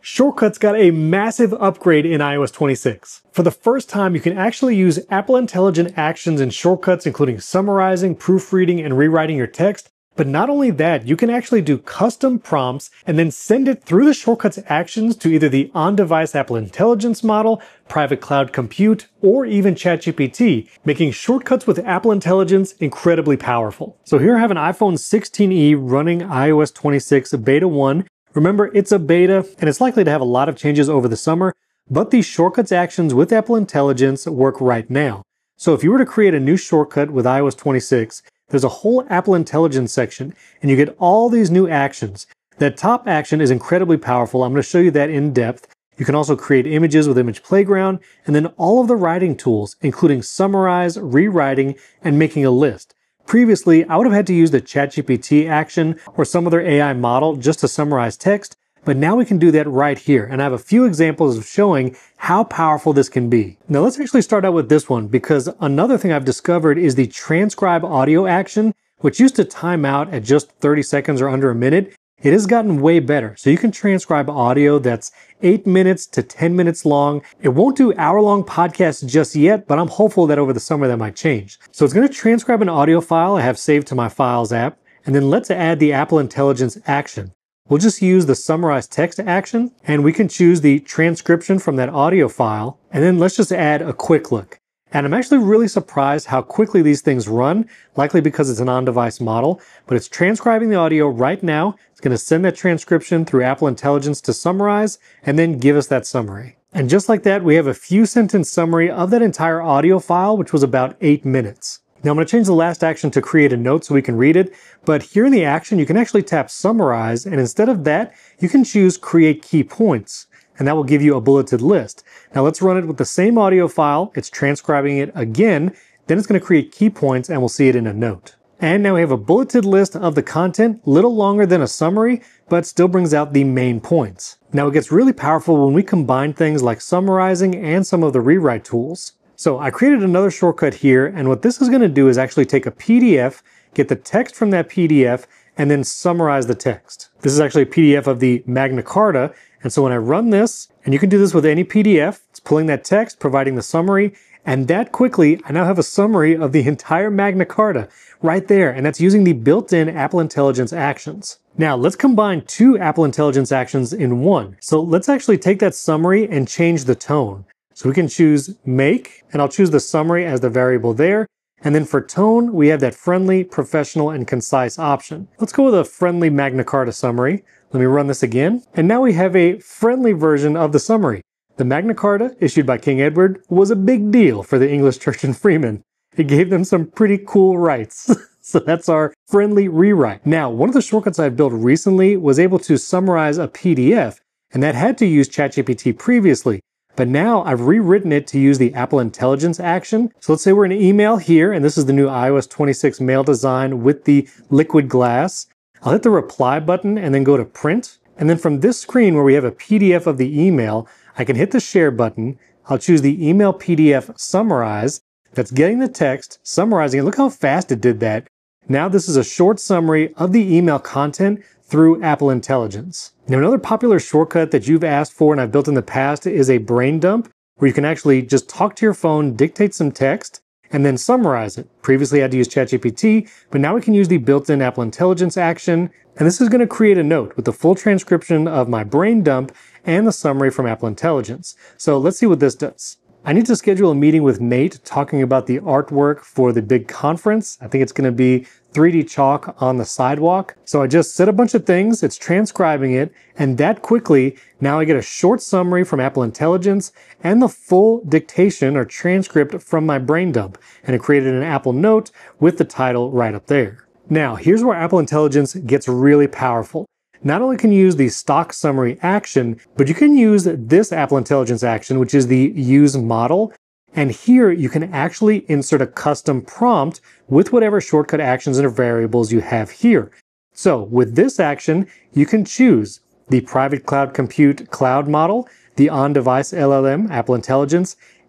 Shortcuts got a massive upgrade in iOS 26. For the first time, you can actually use Apple Intelligent actions in Shortcuts, including summarizing, proofreading, and rewriting your text. But not only that, you can actually do custom prompts and then send it through the Shortcuts actions to either the on-device Apple Intelligence model, private cloud compute, or even ChatGPT, making Shortcuts with Apple Intelligence incredibly powerful. So here I have an iPhone 16e running iOS 26 Beta 1. Remember, it's a beta, and it's likely to have a lot of changes over the summer, but these Shortcuts actions with Apple Intelligence work right now. So if you were to create a new shortcut with iOS 26, there's a whole Apple Intelligence section, and you get all these new actions. That top action is incredibly powerful. I'm going to show you that in depth. You can also create images with Image Playground, and then all of the writing tools, including summarize, rewriting, and making a list. Previously, I would have had to use the ChatGPT action or some other AI model just to summarize text, but now we can do that right here, and I have a few examples of showing how powerful this can be. Now let's actually start out with this one, because another thing I've discovered is the transcribe audio action, which used to time out at just 30 seconds or under a minute. It has gotten way better. So you can transcribe audio that's 8 minutes to 10 minutes long. It won't do hour-long podcasts just yet, but I'm hopeful that over the summer that might change. So it's going to transcribe an audio file I have saved to my Files app, and then let's add the Apple Intelligence action. We'll just use the summarize text action, and we can choose the transcription from that audio file, and then let's just add a quick look. And I'm actually really surprised how quickly these things run, likely because it's an on-device model, but it's transcribing the audio right now. It's going to send that transcription through Apple Intelligence to summarize, and then give us that summary. And just like that, we have a few sentence summary of that entire audio file, which was about 8 minutes. Now I'm going to change the last action to create a note so we can read it, but here in the action you can actually tap summarize, and instead of that you can choose create key points, and that will give you a bulleted list. Now let's run it with the same audio file. It's transcribing it again, then it's going to create key points, and we'll see it in a note. And now we have a bulleted list of the content, a little longer than a summary, but still brings out the main points. Now it gets really powerful when we combine things like summarizing and some of the rewrite tools. So I created another shortcut here, and what this is going to do is actually take a PDF, get the text from that PDF, and then summarize the text. This is actually a PDF of the Magna Carta, and so when I run this, and you can do this with any PDF, it's pulling that text, providing the summary, and that quickly, I now have a summary of the entire Magna Carta right there, and that's using the built-in Apple Intelligence actions. Now, let's combine two Apple Intelligence actions in one. So let's actually take that summary and change the tone. So we can choose make, and I'll choose the summary as the variable there. And then for tone, we have that friendly, professional, and concise option. Let's go with a friendly Magna Carta summary. Let me run this again. And now we have a friendly version of the summary. The Magna Carta, issued by King Edward, was a big deal for the English Church and Freemen. It gave them some pretty cool rights. So that's our friendly rewrite. Now, one of the shortcuts I've built recently was able to summarize a PDF, and that had to use ChatGPT previously. But now I've rewritten it to use the Apple Intelligence action. So let's say we're in email here, and this is the new iOS 26 mail design with the liquid glass. I'll hit the reply button and then go to print. And then from this screen where we have a PDF of the email, I can hit the share button. I'll choose the email PDF summarize. That's getting the text, summarizing it. Look how fast it did that. Now this is a short summary of the email content through Apple Intelligence. Now another popular shortcut that you've asked for and I've built in the past is a brain dump, where you can actually just talk to your phone, dictate some text, and then summarize it. Previously I had to use ChatGPT, but now we can use the built-in Apple Intelligence action, and this is going to create a note with the full transcription of my brain dump and the summary from Apple Intelligence. So let's see what this does. I need to schedule a meeting with Nate talking about the artwork for the big conference. I think it's going to be 3D chalk on the sidewalk. So I just said a bunch of things, it's transcribing it, and that quickly, now I get a short summary from Apple Intelligence and the full dictation or transcript from my brain dump. And it created an Apple Note with the title right up there. Now, here's where Apple Intelligence gets really powerful. Not only can you use the stock summary action, but you can use this Apple Intelligence action, which is the use model. And here you can actually insert a custom prompt with whatever shortcut actions and variables you have here. So with this action, you can choose the private cloud compute cloud model, the on-device LLM, Apple Intelligence,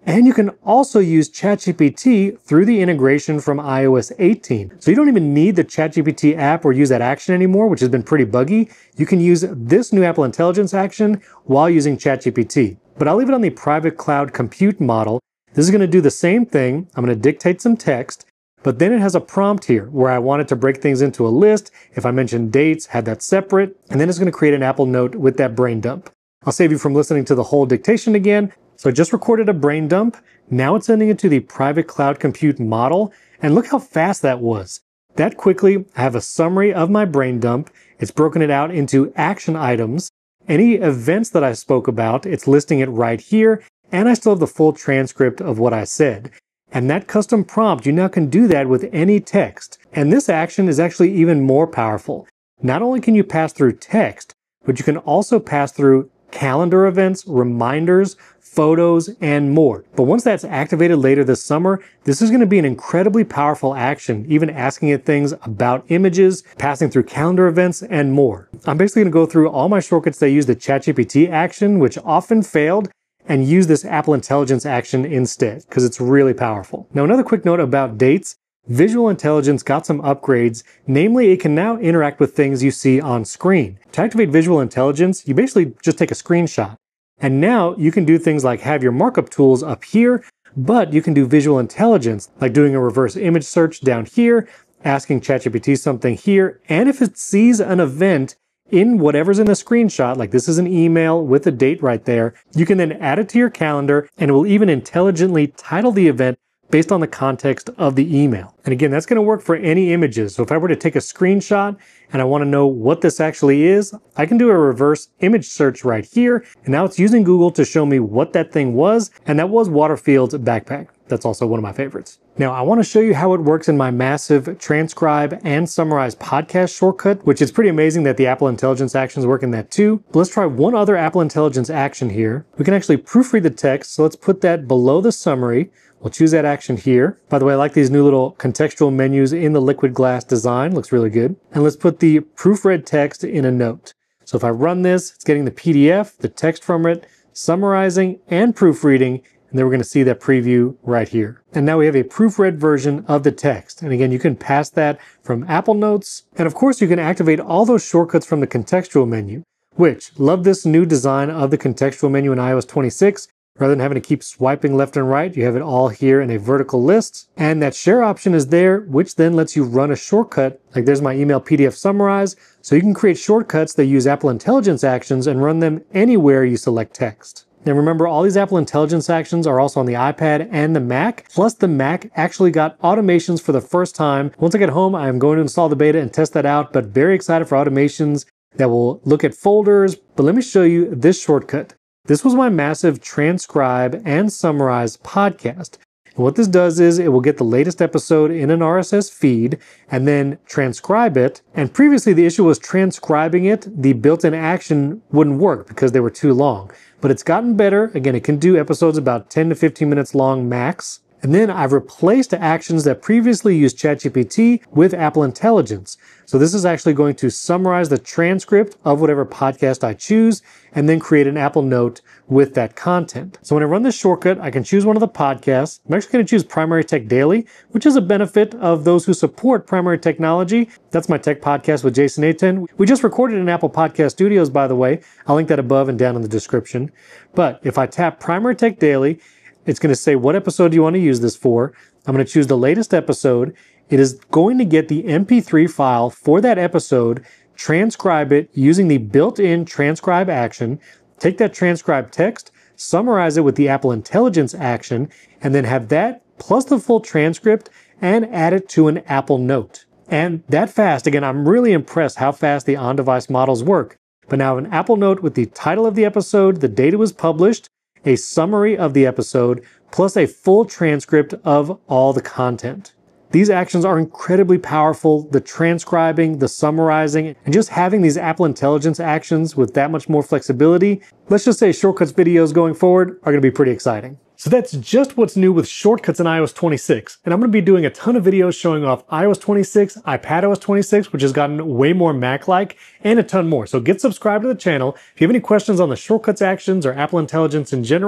And you can also use ChatGPT through the integration from iOS 18. So you don't even need the ChatGPT app or use that action anymore, which has been pretty buggy. You can use this new Apple Intelligence action while using ChatGPT. But I'll leave it on the private cloud compute model. This is going to do the same thing. I'm going to dictate some text, but then it has a prompt here where I want it to break things into a list. If I mention dates, have that separate, and then it's going to create an Apple Note with that brain dump. I'll save you from listening to the whole dictation again. So I just recorded a brain dump. Now it's sending it to the private cloud compute model. And look how fast that was. That quickly, I have a summary of my brain dump. It's broken it out into action items. Any events that I spoke about, it's listing it right here. And I still have the full transcript of what I said. And that custom prompt, you now can do that with any text. And this action is actually even more powerful. Not only can you pass through text, but you can also pass through calendar events, reminders, photos, and more. But once that's activated later this summer, this is going to be an incredibly powerful action, even asking it things about images, passing through calendar events, and more. I'm basically going to go through all my shortcuts that use the ChatGPT action, which often failed, and use this Apple Intelligence action instead, because it's really powerful. Now, another quick note about dates. Visual Intelligence got some upgrades, namely it can now interact with things you see on screen. To activate Visual Intelligence, you basically just take a screenshot. And now you can do things like have your markup tools up here, but you can do Visual Intelligence, like doing a reverse image search down here, asking ChatGPT something here, and if it sees an event in whatever's in the screenshot, like this is an email with a date right there, you can then add it to your calendar and it will even intelligently title the event based on the context of the email. And again, that's going to work for any images. So if I were to take a screenshot and I want to know what this actually is, I can do a reverse image search right here. And now it's using Google to show me what that thing was. And that was Waterfield's backpack. That's also one of my favorites. Now, I want to show you how it works in my massive transcribe and summarize podcast shortcut, which is pretty amazing that the Apple Intelligence actions work in that too. But let's try one other Apple Intelligence action here. We can actually proofread the text. So let's put that below the summary. We'll choose that action here. By the way, I like these new little contextual menus in the liquid glass design. Looks really good. And let's put the proofread text in a note. So if I run this, it's getting the PDF, the text from it, summarizing and proofreading. And then we're going to see that preview right here. And now we have a proofread version of the text. And again, you can pass that from Apple Notes. And of course, you can activate all those shortcuts from the contextual menu, which love this new design of the contextual menu in iOS 26. Rather than having to keep swiping left and right, you have it all here in a vertical list. And that share option is there, which then lets you run a shortcut. Like there's my email PDF summarize. So you can create shortcuts that use Apple Intelligence actions and run them anywhere you select text. Now remember, all these Apple Intelligence actions are also on the iPad and the Mac. Plus the Mac actually got automations for the first time. Once I get home, I'm going to install the beta and test that out, but very excited for automations that will look at folders. But let me show you this shortcut. This was my massive transcribe and summarize podcast. And what this does is it will get the latest episode in an RSS feed and then transcribe it. And previously the issue was transcribing it. The built-in action wouldn't work because they were too long. But it's gotten better. Again, it can do episodes about 10 to 15 minutes long max. And then I've replaced actions that previously used ChatGPT with Apple Intelligence. So this is actually going to summarize the transcript of whatever podcast I choose and then create an Apple Note with that content. So when I run this shortcut, I can choose one of the podcasts. I'm actually going to choose Primary Tech Daily, which is a benefit of those who support primary technology. That's my tech podcast with Jason Aten. We just recorded in Apple Podcast Studios, by the way. I'll link that above and down in the description. But if I tap Primary Tech Daily, it's going to say, what episode do you want to use this for? I'm going to choose the latest episode. It is going to get the MP3 file for that episode, transcribe it using the built-in transcribe action, take that transcribed text, summarize it with the Apple Intelligence action, and then have that plus the full transcript and add it to an Apple Note. And that fast, again, I'm really impressed how fast the on-device models work. But now an Apple Note with the title of the episode, the date it was published, a summary of the episode, plus a full transcript of all the content. These actions are incredibly powerful. The transcribing, the summarizing, and just having these Apple Intelligence actions with that much more flexibility, let's just say shortcuts videos going forward are going to be pretty exciting. So that's just what's new with shortcuts in iOS 26. And I'm going to be doing a ton of videos showing off iOS 26, iPadOS 26, which has gotten way more Mac-like, and a ton more. So get subscribed to the channel. If you have any questions on the shortcuts actions or Apple Intelligence in general,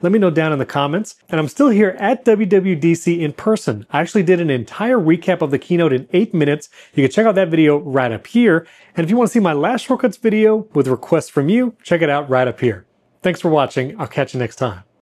Let me know down in the comments. And I'm still here at WWDC in person. I actually did an entire recap of the keynote in 8 minutes. You can check out that video right up here. And if you want to see my last shortcuts video with requests from you, check it out right up here. Thanks for watching. I'll catch you next time.